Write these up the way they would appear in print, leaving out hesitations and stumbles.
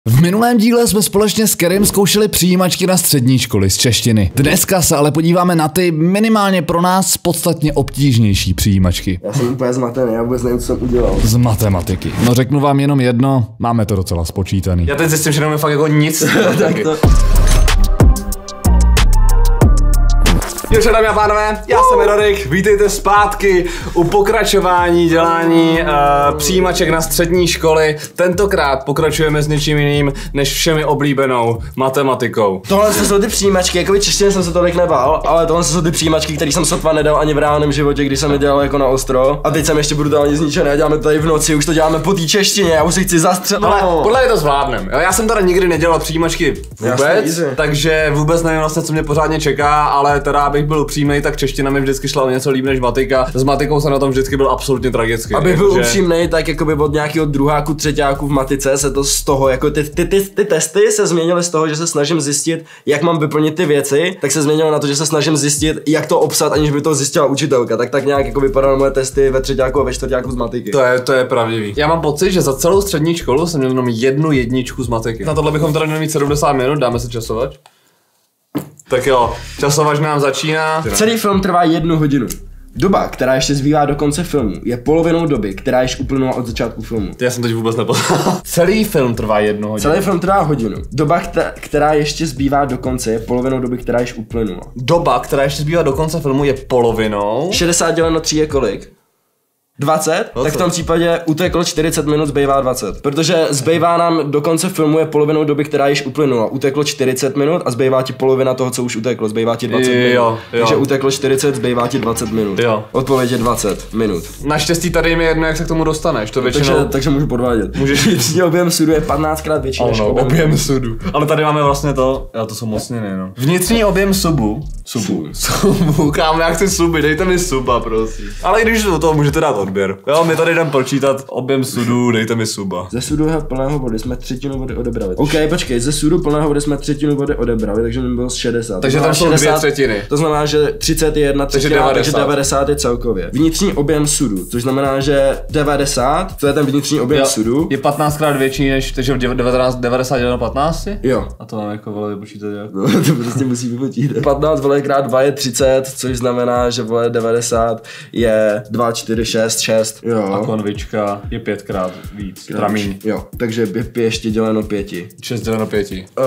V minulém díle jsme společně s Kerem zkoušeli přijímačky na střední školy z češtiny. Dneska se ale podíváme na ty minimálně pro nás podstatně obtížnější přijímačky. Já jsem úplně zmatený, já vůbec nevím, co jsem udělal. Z matematiky. No řeknu vám jenom jedno, máme to docela spočítaný. Já teď zjistím, že nemám fakt jako nic. Jo, dámy a pánové, já jsem Erorik, vítejte zpátky u pokračování dělání přijímaček na střední školy. Tentokrát pokračujeme s něčím jiným než všemi oblíbenou matematikou. Tohle jsou ty přijímačky, jako češtině jsem se tolik nebál, ale tohle jsou ty přijímačky, které jsem sotva nedal ani v reálném životě, když jsem je dělal jako na ostro. A teď jsem ještě brutálně zničený, a děláme to tady v noci, už to děláme po té češtině, já už si chci zastřelit. Ale podle mě to zvládnem. Já jsem teda nikdy nedělal přijímačky vůbec, takže vůbec nevím vlastně, co mě pořádně čeká, ale teda abych byl upřímnej, tak čeština mi vždycky šla o něco líp než matika. S matikou jsem na tom vždycky byl absolutně tragický. Abych byl upřímnej, tak jakoby od nějakého druháku, třetíku v matice se to z toho, jako ty testy se změnily z toho, že se snažím zjistit, jak mám vyplnit ty věci, tak se změnilo na to, že se snažím zjistit, jak to obsat, aniž by to zjistila učitelka. Tak nějak jako vypadaly moje testy ve třetíku a ve čtvrtíku z matiky. To je pravdivý. Já mám pocit, že za celou střední školu jsem měl jenom jednu jedničku z matiky. Na tohle bychom teda měli mít 70 minut, dáme si časovač. Tak jo, časovač nám začíná. Celý film trvá 1 hodinu. Doba, která ještě zbývá do konce filmu, je polovinou doby, která již uplynula od začátku filmu. Já jsem teď vůbec nepoznal. Celý film trvá 1 hodinu. Celý film trvá hodinu. Doba, která ještě zbývá do konce, je polovinou doby, která již uplynula. Doba, která ještě zbývá do konce filmu, je polovinou. 60 děleno 3 je kolik? 20? Tak v tom případě uteklo 40 minut, zbývá 20. Protože zbývá nám do konce filmu je polovinou doby, která již uplynula. Uteklo 40 minut a zbývá ti polovina toho, co už uteklo. Zbývá ti 20 minut. Takže uteklo 40, zbývá ti 20 minut. Jo. Odpověď je 20 minut. Naštěstí tady je mi jedno, jak se k tomu dostaneš. To většinou... takže můžu podvádět. Můžeš vnitřní objem sudu je 15krát větší než objem sudu. Ale tady máme vlastně to, to jsou mocniny, no. Vnitřní objem subu, kámo, já chci suby, dejte mi suba, prosím. Ale když do toho můžete dát odběr. Jo, my tady jdem počítat objem sudu, dejte mi suba. Ze sudu plného vody jsme třetinu vody odebrali. OK, počkej, ze sudu plného vody jsme třetinu vody odebrali, takže mi bylo 60. Takže tam jsou 2 třetiny. To znamená, že 30 je 1 třetina, takže 90 je celkově. Vnitřní objem sudu, což znamená, že 90, to je ten vnitřní objem sudu. Je 15krát větší než, takže 90 děleno 15? Jo. A to mám jako vole vypočítat jak? No, to prostě musí vypočítat. 15 vole krát 2 je 30, což znamená, že vole 90 je 2, 4, 6, 6. Jo. A konvička je 5krát víc. Tramíň. Jo, takže 5 děleno 5. 6 děleno 5.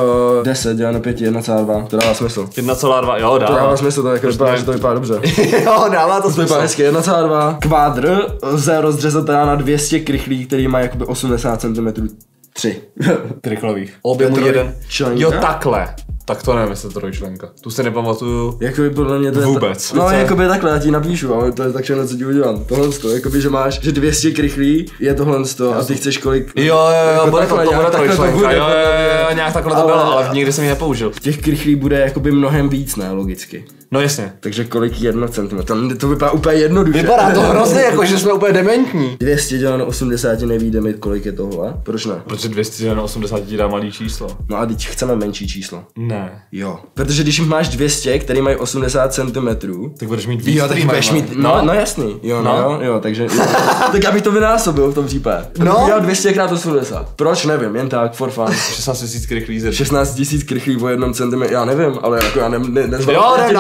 10 děleno 5 je 1,2. To dává smysl. 1,2, jo, dává. To dává smysl, to jako vypadá, že to vypadá dobře. Jo, dává to smysl. 1,2. Kvádr lze rozřezat teda na 200 krychlí, který má jakoby 80 cm. 3. Krychlových. Objemu 1. Členka? Jo, takhle. Tak to nevím, jestli to trojčlenka. Tu se nepamatuju. Jakoby podle mě to je vůbec. No, jakoby takhle, já ti napíšu, ale to je tak všechno, co ti udělám. Tohle to, jakoby, že máš, že 200 krychlí je tohle a ty chceš kolik. Jo, jako bude to bude trojčlenka. Jo, jo, nějak takhle to bylo, ale nikdy jsem ji nepoužil. Těch krychlí bude jakoby mnohem víc, ne, logicky. No jasně. Takže kolik 1 cm? To vypadá úplně jednoduše. Vypadá to hrozně, jako že jsme úplně dementní. 200 děleno 80 nevíde mi, kolik je tohle. Proč ne? Protože 200 děleno 80 ti dá malý číslo. No a teď chceme menší číslo. Ne. Jo. Protože když máš 200, který mají 80 cm, tak budeš mít víc. Jo, tak budeš mít, no jasný. Jo, takže tak já bych to vynásobil v tom případě. No. Já 200 x 80. Proč nevím, jen tak, for fun. 16 000 krychlí. 16 000 krychlí o 1 cm, já nevím, ale jako já nezvám.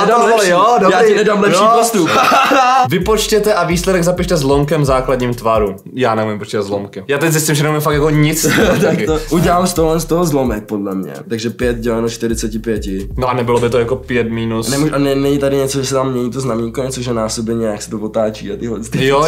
Jo, já ti nedám lepší postup. Vypočtěte a výsledek zapište s lomkem základním tvaru. Já nevím počítat s lomkem. Já teď zjistím, že nemám fakt jako nic. Tak to udělám z toho zlomek podle mě. Takže 5 děleno 45. No a nebylo by to jako 5 minus. A není tady něco, že se tam mění to znamínko, něco, že násobně nějak se to otáčí a tyhle. Jo,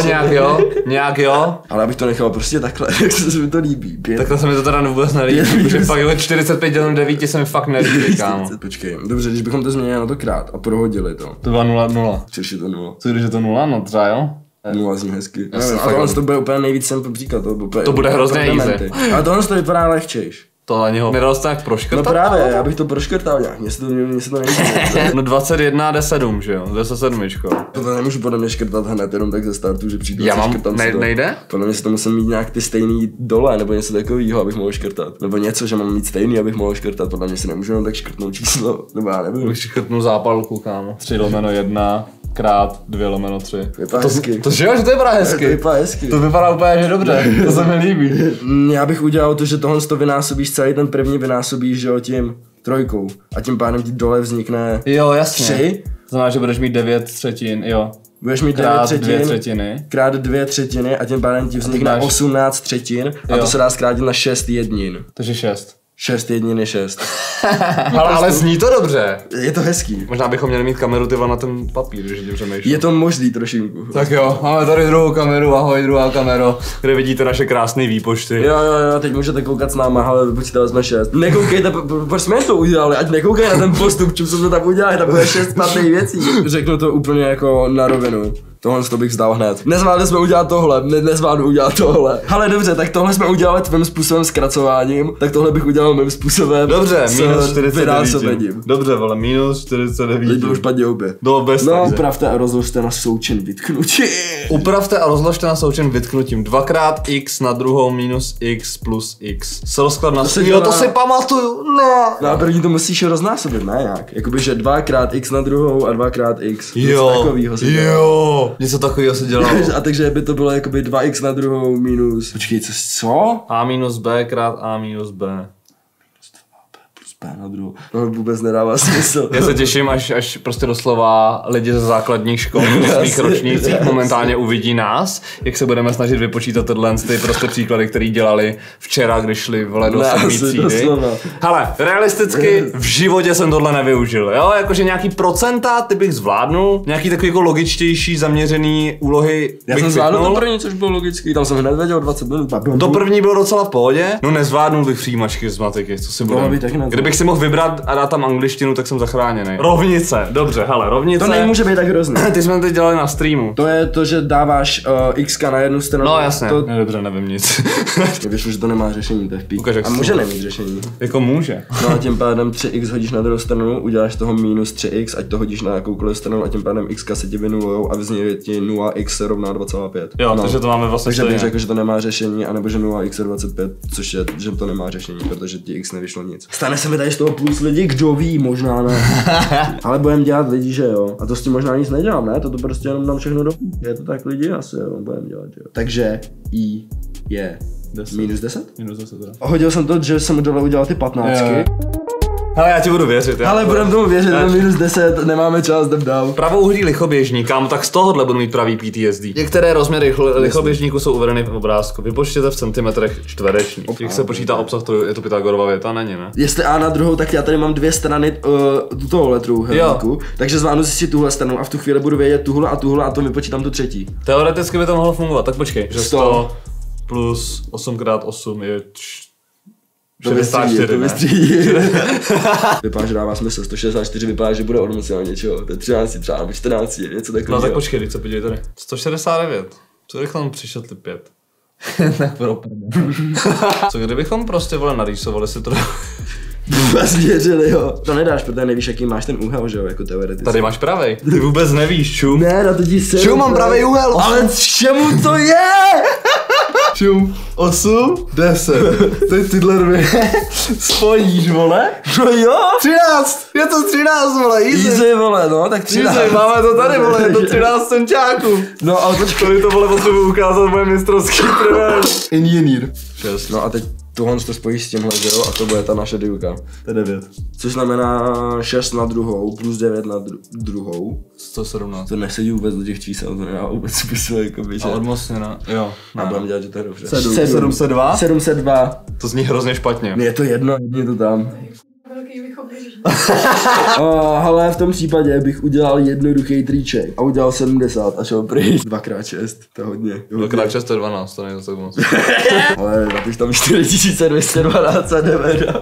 nějak jo. Ale abych to nechal prostě takhle, tak se mi to líbí. Takhle se mi to teda vůbec nelíbí, protože fakt 45 děleno 9 se mi fakt nelíbí, kámo. Počkej, dobře, když bychom to změnili na to krát a prohodili to. To byla 0,0. Což je to 0. Co když je to 0? No třeba jo. 0 zní hezky. A tohle to bude úplně nejvíc sem příklad. To bude hrozně easy. Ale tohle to vypadá lehčejš. To ani ho nedal jsi tak proškrtat? No právě, já bych to proškrtal nějak, mně se to nejde. No 21 jde 7, že jo? Jde se 7. To nemůžu podle mě škrtat hned jenom tak ze startu, že přijdu. Já mám, nejde? Podle mě si to musím mít nějak ty stejný dole, nebo něco takového, abych mohl škrtat. Nebo něco, že mám mít stejný, abych mohl škrtat, podle mě si nemůžu jenom tak škrtnout číslo, nebo já nevím. Bych škrtnul zápalku, kámo. 3/1. krát 2/3. Vypadá hezky. To že vypadá hezky. To vypadá hezky. To vypadá úplně, že dobře, to se mi líbí. Já bych udělal to, že tohle to vynásobíš, celý ten první vynásobíš, že jo, tím 3 a tím pádem ti dole vznikne Jo, jasně. 3. To znamená, že budeš mít 9/3, jo. Budeš mít Krát 9/3 krát 2/3 a tím pádem ti vznikne máš 18/3 a to se dá zkrátit na 6 jednin. Takže 6. 6 jednin je 6. Ale zní to dobře. Je to hezký. Možná bychom měli mít kameru tyva na ten papír, když tím přemýšlím. Je to možný trošinku. Tak jo, máme tady druhou kameru, ahoj druhá kamero, kde vidíte naše krásné výpočty. Jo, teď můžete koukat s náma, ale vypočítali jsme 6. Nekoukejte, proč jsme to udělali, ať nekoukej na ten postup, čím jsme tam udělali, tam bude 6 špatných věcí. Řeknu to úplně jako na rovinu. Tohle to bych vzdal hned. Nezvládli jsme udělat tohle, nezvládnu udělat tohle. Ale dobře, tak tohle jsme udělali tvým způsobem zkracováním, tak tohle bych udělal mým způsobem. Dobře, minus 49. Dobře, Dobře, vole, minus 49. teď bylo špatně obě. No, bez No, takže. upravte a rozložte na součin vytknutí. Upravte a rozložte na součin vytknutím 2x na druhou minus x plus x. Se rozklad na se jo, dělá- to si pamatuju, no. No a první to musíš roznásobit, ne nějak. Jakoby, že 2x na druhou a 2x. Něco Jo, takovýho se dělá. jo. Něco takového se dělalo. A takže by to bylo jakoby 2x na druhou minus. Počkej, co? A minus b krát a minus b. Plus p na druhou. No vůbec nedává smysl. Já se těším, až prostě doslova lidi ze základních škol v svých ročnících momentálně uvidí nás, jak se budeme snažit vypočítat ty prostě příklady, které dělali včera, když šli vole do 7. třídy. doslova. Hele, realisticky v životě jsem tohle nevyužil, jo, jakože nějaký procenta ty bych zvládnul, nějaký takový jako logičtější zaměřený úlohy Já bych jsem zvládl to vypnul. první, což bylo logický, tam jsem hned věděl 20 minut. To první bylo docela v pohodě, no nezvládnul bych přijímačky z matiky, co si budem. by taky nezvládl. Kdybych si mohl vybrat a dát tam angličtinu, tak jsem zachráněný. Rovnice, dobře, hele, rovnice. To nemůže být tak hrozný. Ty jsme teď dělali na streamu. To je to, že dáváš x na jednu stranu. No jasně, To, ne, dobře, nevím nic. vyšlo, že to nemá řešení, to je v pík. Ukaž, jak A se může to- nemít řešení. Jako může. No a tím pádem 3x hodíš na druhou stranu, uděláš toho minus 3x, ať to hodíš na jakoukoliv stranu a tím pádem x se ti vynulujou a vznikne ti 0x se rovná 2,5. Jo, no. takže to máme vlastně Takže bych stejně. řekl, že to nemá řešení, anebo že 0x je 25, což je, že to nemá řešení, protože ti x nevyšlo nic. Stane se mi tady z toho plus lidi, kdo ví, možná ne. Ale budeme dělat lidi, že jo. A to s tím možná nic nedělám, ne? To prostě jenom dám všechno do... Je to tak lidi? Asi jo, budeme dělat, jo. Takže i je 10. minus 10? Minus 10 teda. Hodil jsem to, že jsem dole udělal ty 15. Jo. Hele, já ti budu věřit. Ale budeme tomu věřit, že minus 10, nemáme čas, jdem dál. Pravouhlý lichoběžník, kámo, tak z tohohle budu mít pravý PTSD. Některé rozměry lichoběžníku jsou uvedeny v obrázku. Vypočtěte v centimetrech čtverečních. Jak se počítá obsah, to je to Pythagorova věta, není, ne? Jestli A na druhou, tak já tady mám dvě strany tohohle trůhelníku, takže zvládnu zjistit tuhle stranu a v tu chvíli budu vědět tuhle a to vypočítám tu třetí. Teoreticky by to mohlo fungovat, tak počkej. Že 100 100 plus 8x8 je To vystřídí, 64, to ne? vystřídí. Vypadá, že dává smysl, 164 vypadá, že bude odmyslel něčeho, to je 13 třeba, nebo 14, něco takového. No tak počkej, teď se podívej tady. 169. Co kdybychom přišetli 5? Tak pro prdel. Co kdybychom prostě vole narýsovali si to... Vůbec věřili, jo. To nedáš, protože nevíš, jaký máš ten úhel, že jo, jako teoreticky. Tady máš pravej. Ty vůbec nevíš, čum. Ne, na to ti se. Čum, mám pravej úhel. Ale čemu to je? Čum, 8, 10. Teď tyhle dvě spojíš, vole. No jo. 13, je to 13, vole, Easy, vole, no, tak 13. Easy, máme to tady, vole, je to 13 centiáků. No, ale počkej. Tady to, vole, potřebuji ukázat moje mistrovský prven. Inženýr. 6. No a teď tohle to spojíš s tímhle, že jo, a to bude ta naše dílka. To je 9. Což znamená 6 na druhou plus 9 na druhou. 117. To nesedí vůbec do těch čísel, to nedá vůbec smysl, jakoby, že... A odmocněna, jo. A budeme dělat, že to je dobře. 702? 702. To zní hrozně špatně. Je to jedno, je to tam. Velký lichoběžník. Ale v tom případě bych udělal jednoduchý triček a udělal 70 a šel pryč. 2x6, to je hodně. 2x6 je 12, to není zase moc. Ale napiš tam 4212 a jdeme dál.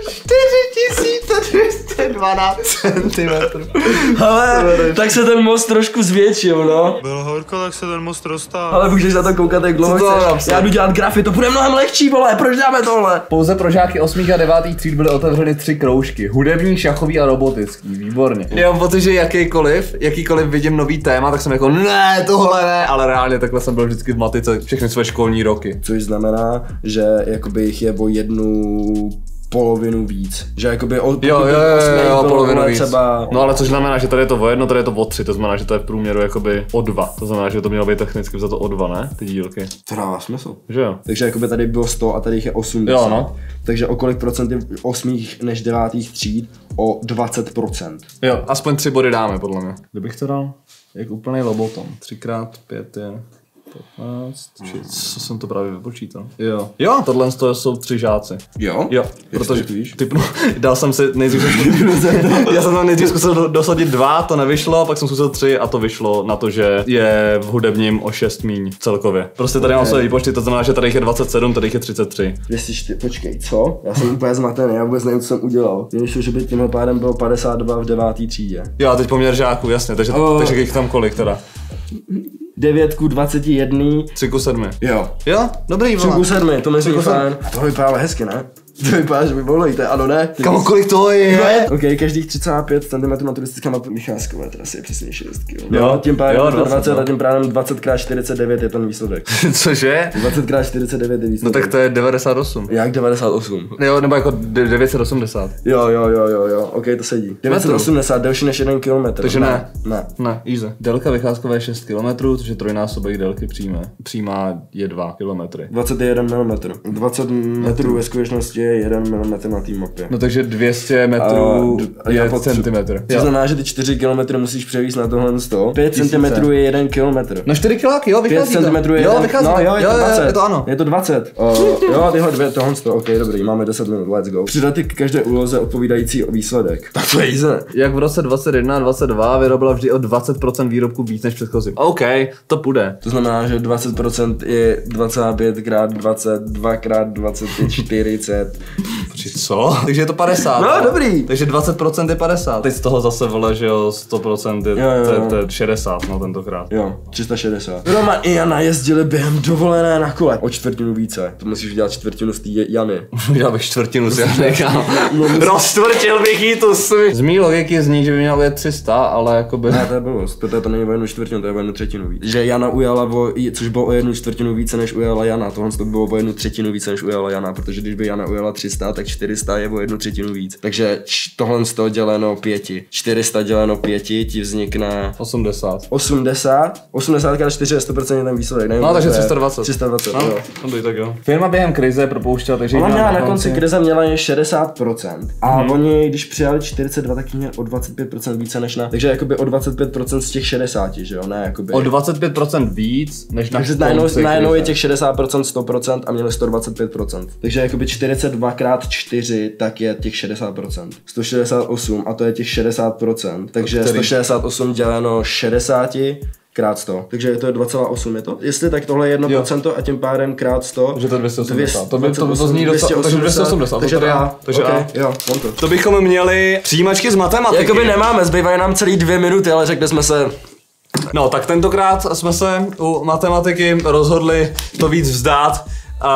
4212 cm. Ale tak se ten most trošku zvětšil, no. Bylo horko, tak se ten most roztáhl. Ale můžeš na to koukat, jak dlouho Co to chceš. napsat? Já jdu dělat grafy, to bude mnohem lehčí, vole, proč děláme tohle? Pouze pro žáky 8. a 9. tříd byly otevřeny 3 kroužky. Hudební, šachový a robotický. Výborně. Já mám pocit, že jakýkoliv vidím nový téma, tak jsem jako ne, tohle ne, ale reálně takhle jsem byl vždycky v matice všechny své školní roky. Což znamená, že jakoby jich je o jednu polovinu víc. Že jakoby Jo, polovinu víc. Třeba... No ale což znamená, že tady je to o 1, tady je to o 3, to znamená, že to je v průměru jakoby o 2. To znamená, že to mělo být technicky za to o 2, ne? Ty dílky. To dává smysl. Že jo? Takže jakoby tady bylo 100 a tady jich je 80. Jo, no. Takže o kolik procent je 8. než 9. tříd? O 20%. Jo, aspoň 3 body dáme, podle mě. Kdybych to dal jak úplnej lobotom. 3x5 je 15, co jsem to právě vypočítal. Jo, tohle jsou 3 žáci. Jo? Jo, protože dal jsem si nejdřív já jsem tam nejdřív zkusil dosadit 2, to nevyšlo, pak jsem zkusil 3 a to vyšlo na to, že je v hudebním o 6 míň celkově. Prostě tady mám své výpočty, to znamená, že tady je 27, tady je 33. 204, počkej, co? Já jsem úplně zmatený, já vůbec nevím, co jsem udělal. Mně vyšlo, že by tímhle pádem bylo 52 v 9. třídě. Jo, a teď poměr žáků, jasně, takže jich tam kolik teda? 9 ku 21. 3 ku 7. Jo. Jo, dobrý, 3 ku 7, to myslím fajn. To vypadá ale hezky, ne? To vypadá, že by bolejte, ano ne? Kamo, kolik toho je? OK, každých 3,5 cm naturistická mapa vycházkové trasy je přesně 6 kg. Jo, tím pádem jo, 20 a tím pádem 20x49 je ten výsledek. Cože? 20x49 je výsledek. No tak to je 98. Jak 98? Jo, nebo jako 980. Jo, OK, to sedí. 980, delší než 1 km. Takže ne. Ne, easy. Délka vycházkové je 6 km, což je trojnásobek délky přímá je 2 km. 21 mm. 20 metrů ve skutečnosti je 1 mm na té mapě. No takže 200 metrů je centimetr. To znamená, že ty 4 km musíš převíst na tohle 100. 5 cm je 1 km. No 4 kiláky, jo, vychází 5 cm je 1 vychází. No jo, je to 20. Je to ano. Je to 20. Jo, tyhle dvě, tohle 100. OK, dobrý, máme 10 minut, let's go. Přidat k každé úloze odpovídající výsledek. Tak to je easy. Jak v roce 21 a 22 vyrobila vždy o 20% výrobku víc než předchozím. OK, to půjde. To znamená, že 20% je 25 x 20, 2 x 20 je 40. Co? Takže je to 50. No, dobrý. Takže 20% je 50. Teď z toho zase vole, že jo, 100% je to je 60, no tentokrát. Jo, 360. Roman i Jana jezdili během dovolené na kole. O čtvrtinu více. To musíš udělat čtvrtinu z té Jany. Udělal bych čtvrtinu z Jany, kámo. Rozčtvrtil bych jí tu svý. Z mý logiky zní, že by mělo být 300, ale jakoby... Ne, to je blbost, protože to není o 1/4, to je o 1/3 víc. Že Jana ujala, což bylo o 1/4 více než ujala Jana. Tohle to bylo o 1/3 více než ujala Jana, protože když by Jana ujala 300, tak 400 je o 1/3 víc. Takže tohle 100 děleno 5. 400 děleno 5 ti vznikne 80. 80 x 4 je 100% ten výsledek. Nevím, no, takže 320. 320, no, jo. Dobrý, tak jo. Firma během krize propouštěla, takže ona měla na konci krize měla jen 60%. A oni, když přijali 42, tak měli o 25% více než na. Takže jakoby o 25% z těch 60, že jo? Ne, jakoby. O 25% víc než na. Takže najednou je těch 60% 100% a měli 125%. Takže jakoby 42 x 4 tak je těch 60%. 168 a to je těch 60%. Takže 168 děleno 60 krát 100. Takže to je 2,8 je to? Jestli tak tohle je 1% a tím pádem krát 100. Takže to je 280. To zní docela, takže 280. Takže takže okay, jo, mám to. To bychom měli přijímačky z matematiky. Jakoby nemáme, zbývají nám celý 2 minuty, ale řekli jsme se... No, tak tentokrát jsme se u matematiky rozhodli to víc vzdát.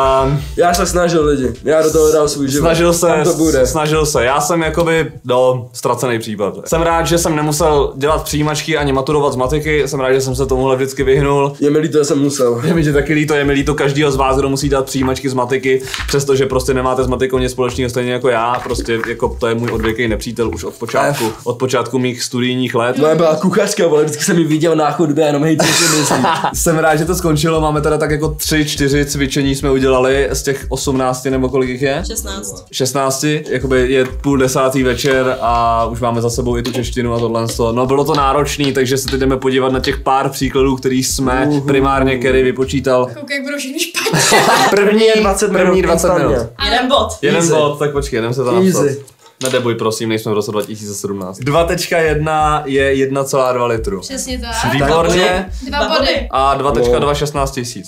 Já se snažil lidi, já do toho dal svůj život. Snažil se, já jsem jakoby ztracený případ. Jsem rád, že jsem nemusel dělat přijímačky ani maturovat z matiky, jsem rád, že jsem se tomuhle vždycky vyhnul. Je mi líto, že jsem musel. Je mi taky líto, je mi líto každýho z vás, kdo musí dát přijímačky z matiky, přestože prostě nemáte s matikou nic společného stejně jako já, prostě jako to je můj odvěký nepřítel už od počátku mých studijních let. Moje byla kuchařka, vole, vždycky jsem ji viděl na chodbě, jenom hej, co si myslí. Jsem rád, že to skončilo, máme teda tak jako 3-4 cvičení jsme udělali z těch 18 nebo kolik jich je? 16, jakoby je 9:30 večer a už máme za sebou i tu češtinu a tohle. No bylo to náročný, takže se teď jdeme podívat na těch pár příkladů, který jsme primárně Kerry vypočítal. Koukej, jak budou všechny špatně. První 20 minut. Jeden bod, tak počkej, jdem se to napsat. Nedebuj prosím, nejsme v roce 2017. 2.1 je 1,2 litru. Přesně tak. Výborně. 2 body. A 2.2 16 000.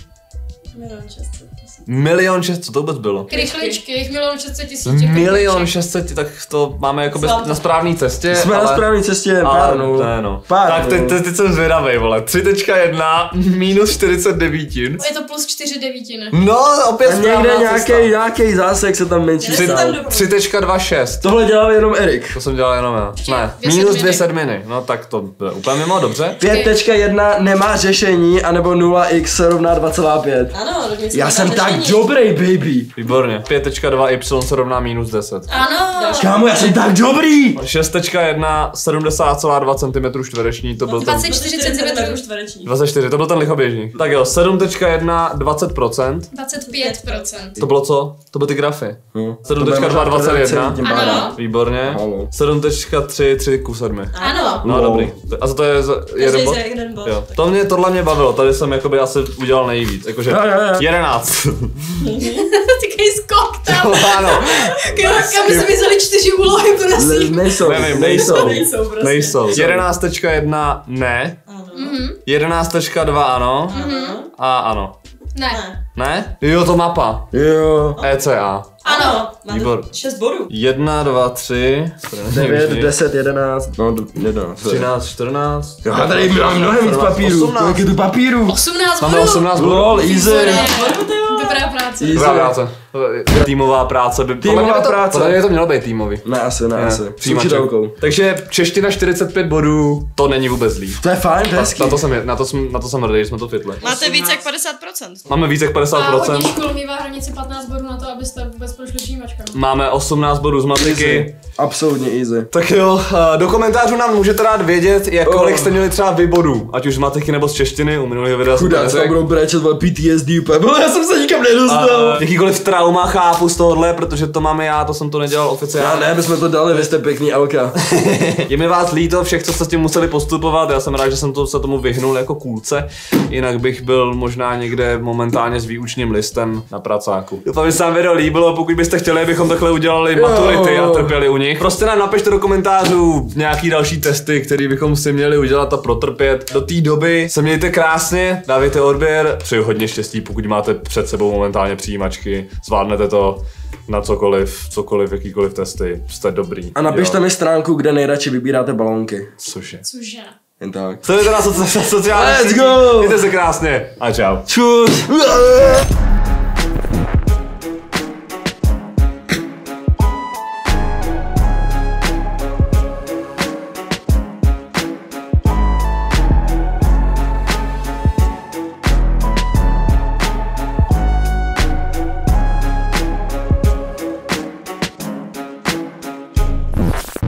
1 600 000, co to vůbec bylo? Krychličky, 1 600 1 000. 600 000, tak to máme jako na správné cestě. Jsme na správné cestě, pár dnů. Tak teď jsem zvědavej, vole. 3.1 minus 49. Je to plus 4 devítiny. No, opět někde nějaký zásek se tam menší. 3.26. Tohle dělal jenom Erik. To jsem dělal jenom já. Ne, minus 2 sedminy. No tak to je úplně mimo, dobře. 5.1 nemá řešení, anebo 0x se rovná 2,5. Ano, já jsem tak tak dobrý, baby. Výborně. 5.2y se rovná -10. Ano. Kámo, já jsem tak dobrý. 6.1 70,2 cm čtvereční, to byl ten 24 cm. čtvereční. 24, to byl ten lichoběžný. Tak jo, 7.1 20%. 25%. To bylo co? To byly ty grafy. 7.2 7.21. Ano. Výborně. Halo. 7.3 3 ku 7. Ano. No Wow. dobrý. A co to je za jeden bod? jeden bod. Jo. Tohle mě bavilo, tady jsem jakoby asi udělal nejvíc. Jakože Jo. 11. Takový skok tam. Ano. Kam by se mi vzali 4 úlohy, prosím. Nejsou, Nevím, nejsou. Nejsou prostě. Nejsou. 11.1 ne. Ano. 11.2 ano. A ano. Ne. Ne? Jo, to mapa. Jo. ECA. Ano. Máte Výbor. 6 bodů. 1, 2, 3, 9, 10, 11, no 11. 13, 14. Jo, já tady mám mnohem víc papíru. 18. Kolik je tu papíru? 18 Máme bodů. 18 bodů. Lol, easy. Dobrá práce. Easy. Dobrá práce. Týmová práce by... Týmová podle mě práce. Podle mě to mělo být týmový. Ne, asi. S Přijímaček. učitelkou. Takže čeština 45 bodů, to není vůbec zlý. To je fajn, to je hezký. Na to jsem hrdý, že jsme to fitli. Máte víc jak 50%. Máme víc jak A hodně 50%. škol mívá hranici 15 bodů na to, abyste vůbec prošli přijímačkami. Máme 18 bodů z matiky. Easy. Absolutně easy. Tak jo, do komentářů nám můžete dát vědět, kolik jste měli třeba vy bodů, ať už z matiky nebo z češtiny, u minulého videa jsem to Chudáci tam neřekl. budou brečet, vole, PTSD úplně, vole, já jsem se nikam nedostal. Jakýkoliv trauma chápu z tohohle, protože to máme já, to jsem to nedělal Já oficiálně. ne, bychom to dali, vy jste pěkný alka. Je mi vás líto všech, co jste s tím museli postupovat, já jsem rád, že jsem se tomu vyhnul jako kůlce, jinak bych byl možná někde momentálně s výučním listem na pracáku. Doufám, že se vám video líbilo, pokud byste chtěli, abychom takhle udělali maturity a trpěli u nich. Prostě nám napište do komentářů nějaký další testy, které bychom si měli udělat a protrpět. Do té doby se mějte krásně, dávejte odběr, přeju hodně štěstí, pokud máte před sebou momentálně přijímačky, zvládnete to na cokoliv, jakýkoliv testy, jste dobrý. A napište mi stránku, kde nejradši vybíráte balónky. Cože? Cože? Jen tak. Sledujte nás na sociálních Let's sítích. go! Mějte se krásně a čau. Čus!